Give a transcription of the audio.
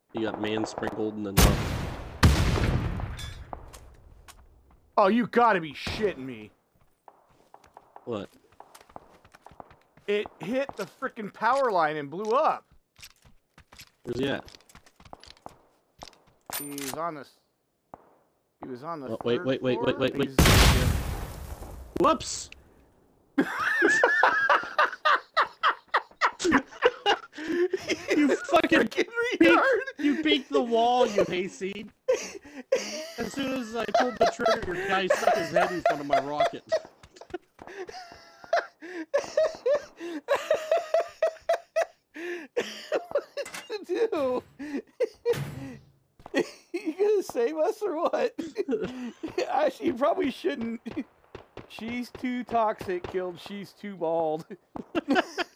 You got man sprinkled and then Oh, you gotta be shitting me. what? It hit the frickin' power line and blew up. Where's he at? He's on this. He was on the. Oh, wait. Whoops! You fucking you peeked the wall, you hayseed. As soon as I pulled the trigger, your guy stuck his head in front of my rocket. What to do? You gonna save us or what? Actually, you probably shouldn't. She's too toxic, killed. She's too bald.